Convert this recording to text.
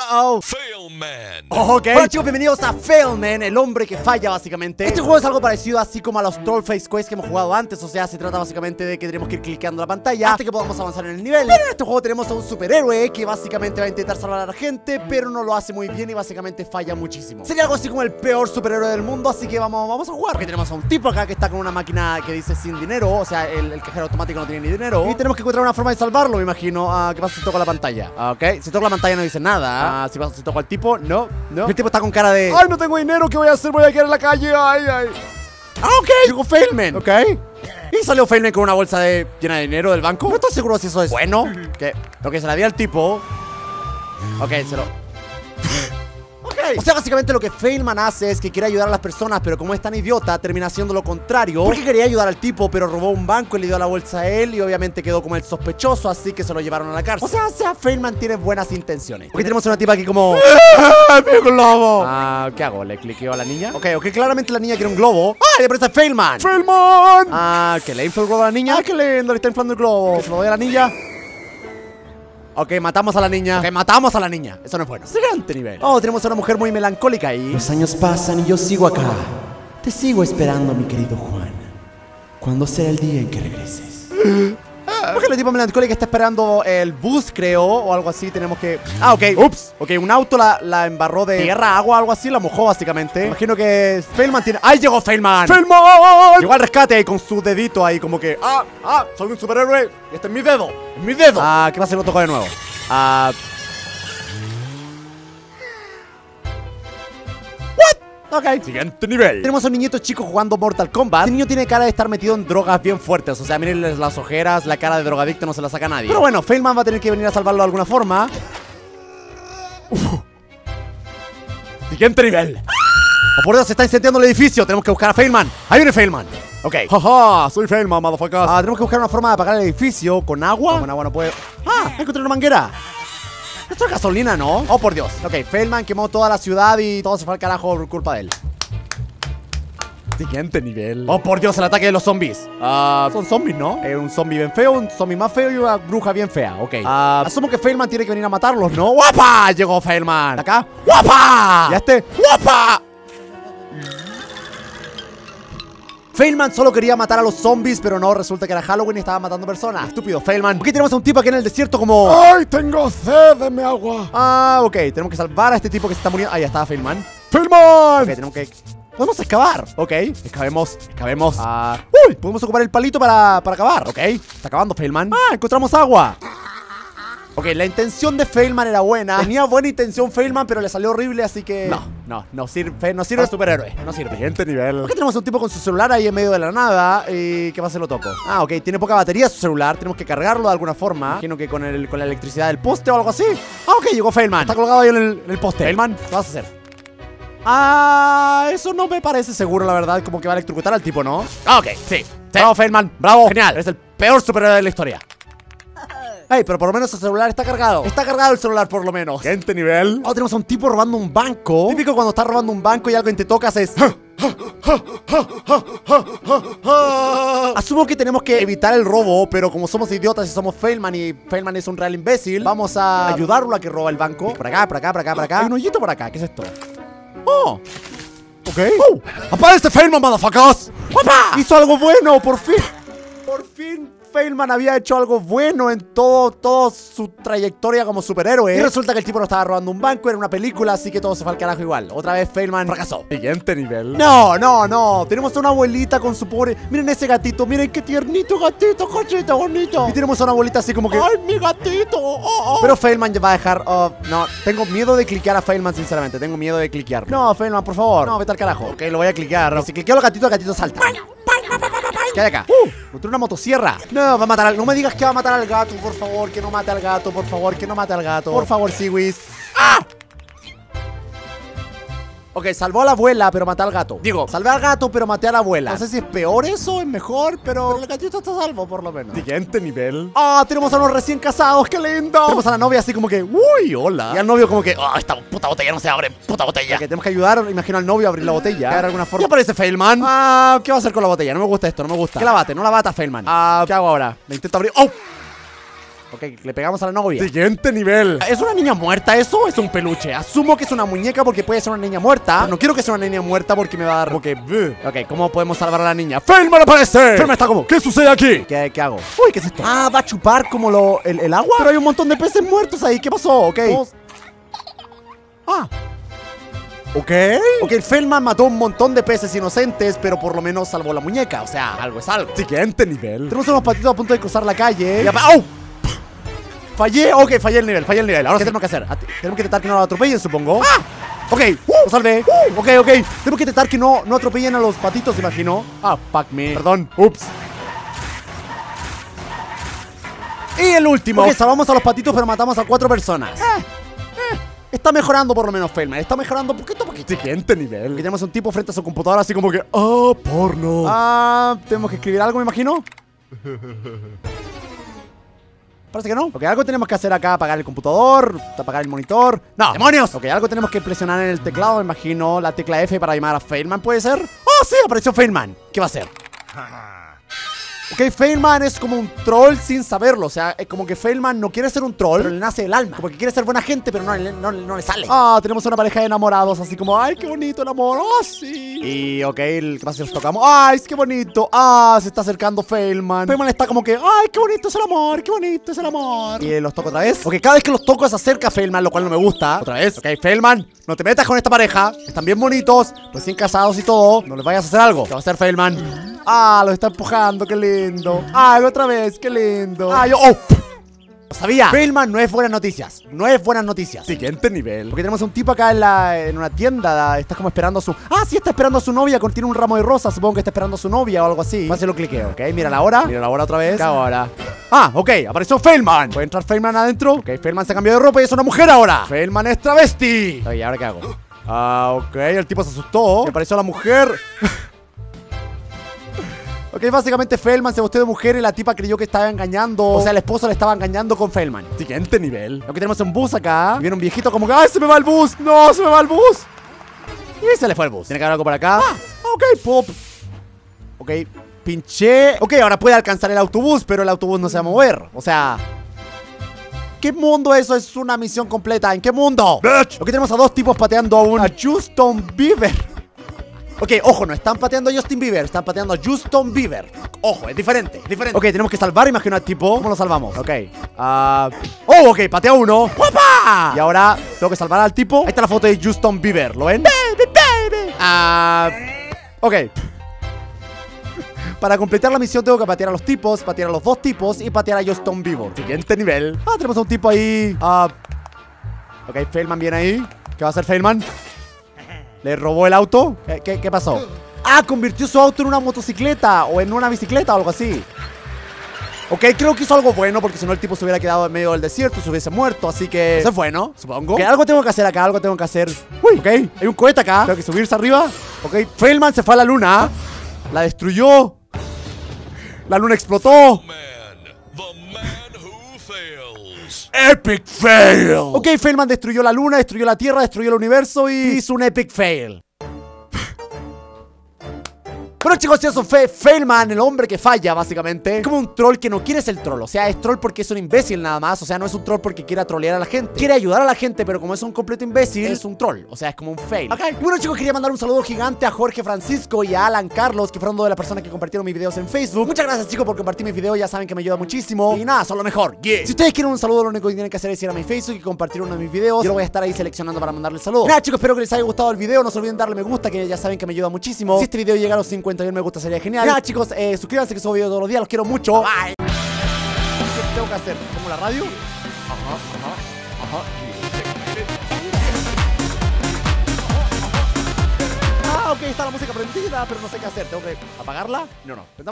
Failman. Ok. Hola chicos, bienvenidos a Failman, el hombre que falla básicamente. Este juego es algo parecido así como a los Trollface Quest que hemos jugado antes. O sea, se trata básicamente de que tenemos que ir cliqueando la pantalla hasta que podamos avanzar en el nivel. Pero en este juego tenemos a un superhéroe que básicamente va a intentar salvar a la gente, pero no lo hace muy bien y básicamente falla muchísimo. Sería algo así como el peor superhéroe del mundo, así que vamos a jugar. Porque tenemos a un tipo acá que está con una máquina que dice sin dinero. O sea, el cajero automático no tiene ni dinero. Y tenemos que encontrar una forma de salvarlo, me imagino. ¿Qué pasa si toco la pantalla? Ok, si toco la pantalla no dice nada. Si toco al tipo, no. El tipo está con cara de ay, no tengo dinero, ¿qué voy a hacer? Voy a quedar en la calle, ay. Ok, llegó Failman, ok. Y salió Failman con una bolsa llena de dinero del banco. No estoy seguro si eso es bueno. Ok, se la di al tipo. Ok, se lo... O sea, básicamente lo que Failman hace es que quiere ayudar a las personas, pero como es tan idiota, termina haciendo lo contrario. Porque quería ayudar al tipo, pero robó un banco y le dio la bolsa a él. Y obviamente quedó como el sospechoso, así que se lo llevaron a la cárcel. O sea, Failman tiene buenas intenciones. Porque tenemos una tipa aquí como ¡mi globo! ¿Qué hago? ¿Le cliqueo a la niña? Ok, claramente la niña quiere un globo. Le parece a Failman. Que le infla el globo a la niña. Qué lindo, le está inflando el globo. Se lo doy a la niña. Ok, matamos a la niña. Eso no es bueno. Siguiente nivel. Tenemos a una mujer muy melancólica ahí. Los años pasan y yo sigo acá. Te sigo esperando, mi querido Juan. ¿Cuándo será el día en que regreses? Porque la tipo melancólica está esperando el bus, creo, o algo así. Tenemos que... ok. Ups. Ok, un auto la embarró de tierra, agua, algo así. La mojó, básicamente. Imagino que Failman tiene... ¡Ay, llegó Failman! Llegó al rescate ahí con su dedito ahí, como que... soy un superhéroe. Y este es mi dedo. ¿Qué pasa si lo toco de nuevo? Ok, siguiente nivel. Tenemos a un niñito chico jugando Mortal Kombat. Este niño tiene cara de estar metido en drogas bien fuertes. O sea, miren las ojeras, la cara de drogadicto no se la saca nadie. Pero bueno, Failman va a tener que venir a salvarlo de alguna forma. Siguiente nivel. Por Dios, se está incendiando el edificio. Tenemos que buscar a Failman. Ahí viene Failman. Ok. Jaja, soy Failman, motherfuckers. Tenemos que buscar una forma de apagar el edificio con agua. Con agua no puede. Encontré una manguera. Esto es gasolina, ¿no? Oh, por Dios. Ok, Failman quemó toda la ciudad y todo se fue al carajo por culpa de él. Siguiente nivel. Oh, por Dios, el ataque de los zombies. Son zombies, ¿no? Un zombie bien feo, un zombie más feo y una bruja bien fea. Ok. Asumo que Failman tiene que venir a matarlos, ¿no? ¡Guapa! Llegó Failman. Acá. ¡Guapa! Ya ¡guapa! Failman solo quería matar a los zombies, pero no, resulta que era Halloween y estaba matando personas. Estúpido Failman. Aquí tenemos a un tipo aquí en el desierto como... ¡ay, tengo sed! ¡Deme agua! Ok, tenemos que salvar a este tipo que se está muriendo. Ahí está Failman. ¡Failman! Ok, tenemos que... podemos excavar. Ok, excavemos. ¡Uy! Podemos ocupar el palito para cavar. Ok, está cavando Failman. Encontramos agua. Ok, la intención de Failman era buena. Tenía buena intención Failman, pero le salió horrible, así que... No sirve el superhéroe. No sirve. Siguiente nivel. Aquí tenemos a un tipo con su celular ahí en medio de la nada. ¿Y qué pasa si lo toco? Ok, tiene poca batería su celular. Tenemos que cargarlo de alguna forma. Imagino que con la electricidad del poste o algo así. Ok, llegó Failman. Está colgado ahí en el poste. Failman, ¿qué vas a hacer? Eso no me parece seguro, la verdad. Como que va a electrocutar al tipo, ¿no? Ok, sí. Bravo, Failman. Bravo. Genial. Eres el peor superhéroe de la historia. Pero por lo menos el celular está cargado. Está cargado el celular por lo menos. Siguiente nivel. Tenemos a un tipo robando un banco. Típico cuando estás robando un banco y alguien te toca es... Asumo que tenemos que evitar el robo, pero como somos idiotas y somos Failman y Failman es un real imbécil, vamos a ayudarlo a que roba el banco. Por acá. Hay un hoyito por acá. ¿Qué es esto? Ok. ¡Apaga este Failman, motherfuckers! ¡Papá! Hizo algo bueno, por fin. Failman había hecho algo bueno en todo su trayectoria como superhéroe. Y resulta que el tipo no estaba robando un banco, era una película, así que todo se fue al carajo igual. Otra vez Failman fracasó. Siguiente nivel. No. Tenemos a una abuelita con su pobre... miren ese gatito, miren qué tiernito gatito, cosita bonito. Y tenemos a una abuelita así como que... ¡ay, mi gatito! Pero Failman ya va a dejar... no, tengo miedo de cliquear a Failman, sinceramente. Tengo miedo de cliquear. No, Failman, por favor. No, vete al carajo. Ok, lo voy a cliquear. Si cliqueo al gatito, el gatito salta. ¿Qué hay acá? Encontré una motosierra. No, va a matar no me digas que va a matar al gato, por favor. Que no mate al gato, por favor. Que no mate al gato. Por favor, Siwis. Ok, salvó a la abuela, pero maté al gato. Digo, salvé al gato, pero maté a la abuela. No sé si es peor eso, es mejor, pero el gatito está salvo, por lo menos. Siguiente nivel. Tenemos a los recién casados, qué lindo. Tenemos a la novia así como que, uy, hola. Y al novio como que, esta puta botella no se abre, puta botella. Que tenemos que ayudar, imagino al novio a abrir la botella. De alguna forma. Y aparece Failman. ¿Qué va a hacer con la botella? No me gusta esto, no me gusta. Que la bate, no la bata Failman. ¿Qué hago ahora? Le intento abrir. Ok, le pegamos a la novia. Siguiente nivel. ¿Es una niña muerta eso o es un peluche? Asumo que es una muñeca porque puede ser una niña muerta, pero no quiero que sea una niña muerta porque me va a dar... Ok, ¿cómo podemos salvar a la niña? ¡Feynman aparece! Feynman está como... ¿Qué sucede aquí? ¿Qué hago? Uy, ¿qué es esto? Ah, va a chupar como el agua. Pero hay un montón de peces muertos ahí. ¿Qué pasó? Ok. Ah. Ok, Feynman mató un montón de peces inocentes, pero por lo menos salvó la muñeca. O sea, algo es algo. Siguiente nivel. Tenemos unos patitos a punto de cruzar la calle. ¡Oh! Fallé, ok, fallé el nivel. Ahora, ¿qué tenemos que hacer? Tenemos que intentar que no lo atropellen, supongo. ¡Ah! Ok, lo salvé. Ok. Tenemos que intentar que no atropellen a los patitos, imagino. Ah, fuck me. Perdón, ups. Y el último. Ok, salvamos a los patitos, pero matamos a 4 personas. Está mejorando por lo menos Feynman. Está mejorando poquito. Siguiente nivel. Aquí tenemos un tipo frente a su computadora así como que... ¡Oh, porno! Tenemos que escribir algo, me imagino. Parece que no. Ok, algo tenemos que hacer acá. Apagar el computador, apagar el monitor. ¡No! ¡Demonios! Ok, algo tenemos que presionar en el teclado, me imagino. La tecla F para llamar a Feynman, ¿puede ser? ¡Oh, sí! Apareció Feynman. ¿Qué va a hacer? Ok, Feynman es como un troll sin saberlo. O sea, es como que Feynman no quiere ser un troll, pero le nace el alma. Como que quiere ser buena gente, pero no le sale. Ah, tenemos una pareja de enamorados, así como, ¡ay, qué bonito el amor! ¡Oh, sí! Y, ok, gracias, tocamos. ¡Ay, qué bonito! ¡Ah, se está acercando Feynman! Feynman está como que, ¡ay, qué bonito es el amor! ¡Qué bonito es el amor! Y los toco otra vez. Ok, cada vez que los toco se acerca Feynman, lo cual no me gusta. Otra vez. Ok, Feynman, no te metas con esta pareja. Están bien bonitos, recién casados y todo. No les vayas a hacer algo. ¿Qué va a hacer Feynman? Ah, lo está empujando, qué lindo. Ah, otra vez, qué lindo. Ah, yo, ¡oh! Lo sabía. Feynman no es buenas noticias. No es buenas noticias. Siguiente nivel. Porque tenemos un tipo acá en una tienda. Está como esperando a su... Ah, sí, está esperando a su novia. Tiene un ramo de rosas. Supongo que está esperando a su novia o algo así. Más se lo cliqueo, ok. Mira la hora. Mira la hora otra vez. ¿Qué hago ahora? Ah, ok. Apareció Feynman. ¿Puede entrar Feynman adentro? Ok, Feynman se cambió de ropa y es una mujer ahora. Feynman es travesti. Ok, ¿ahora qué hago? Ah, ok. El tipo se asustó. Me apareció la mujer. Ok, básicamente Feynman se vistió de mujer y la tipa creyó que estaba engañando. O sea, el esposo le estaba engañando con Feynman. Siguiente nivel. Lo que tenemos es un bus acá. Y viene un viejito como que, ¡ay, se me va el bus! ¡No, se me va el bus! Y se le fue el bus. Tiene que haber algo por acá. Ok, pop. Ok, pinché. Ok, ahora puede alcanzar el autobús, pero el autobús no se va a mover. O sea... ¿Qué mundo eso? Es una misión completa. ¿En qué mundo? Bitch. Aquí tenemos a 2 tipos pateando a Justin Bieber. Ok, ojo, no están pateando a Justin Bieber, están pateando a Justin Bieber. Ojo, es diferente, Ok, tenemos que salvar, imagino al tipo. ¿Cómo lo salvamos? Ok. Oh, ok, patea uno. ¡Guapa! Y ahora tengo que salvar al tipo. Ahí está la foto de Justin Bieber, ¿lo ven? Baby. Ok. Para completar la misión tengo que patear a los tipos, patear a los 2 tipos y patear a Justin Bieber. Siguiente nivel. Tenemos a un tipo ahí. Ok, Feynman viene ahí. ¿Qué va a hacer Feynman? ¿Le robó el auto? ¿Qué pasó? Ah, convirtió su auto en una motocicleta o en una bicicleta o algo así. Ok, creo que hizo algo bueno porque si no el tipo se hubiera quedado en medio del desierto, se hubiese muerto, así que... Eso es bueno, supongo. Ok, algo tengo que hacer acá, algo tengo que hacer. Uy, ok, hay un cohete acá. Tengo que subirse arriba. Ok, Feynman se fue a la luna. La destruyó. La luna explotó. Epic fail. Ok, Feynman destruyó la luna, destruyó la tierra, destruyó el universo y hizo un epic fail. Bueno, chicos, eso fue Feynman, el hombre que falla, básicamente. Es como un troll que no quiere ser troll. O sea, es troll porque es un imbécil nada más. O sea, no es un troll porque quiera trolear a la gente. Quiere ayudar a la gente, pero como es un completo imbécil, es un troll. O sea, es como un fail. Okay. Bueno, chicos, quería mandar un saludo gigante a Jorge Francisco y a Alan Carlos, que fueron 2 de las personas que compartieron mis videos en Facebook. Muchas gracias, chicos, por compartir mis videos. Ya saben que me ayuda muchísimo. Y nada, son lo mejor. Si ustedes quieren un saludo, lo único que tienen que hacer es ir a mi Facebook y compartir uno de mis videos. Yo lo voy a estar ahí seleccionando para mandarle saludos. Nada, chicos, espero que les haya gustado el video. No se olviden darle me gusta, que ya saben que me ayuda muchísimo. Si este video llega a los 51 me gusta, sería genial. Nada, chicos, suscríbanse, que subo videos todos los días. Los quiero mucho. Bye. ¿Qué tengo que hacer? ¿Como la radio? Ok, está la música prendida, pero no sé qué hacer. ¿Tengo que apagarla? No.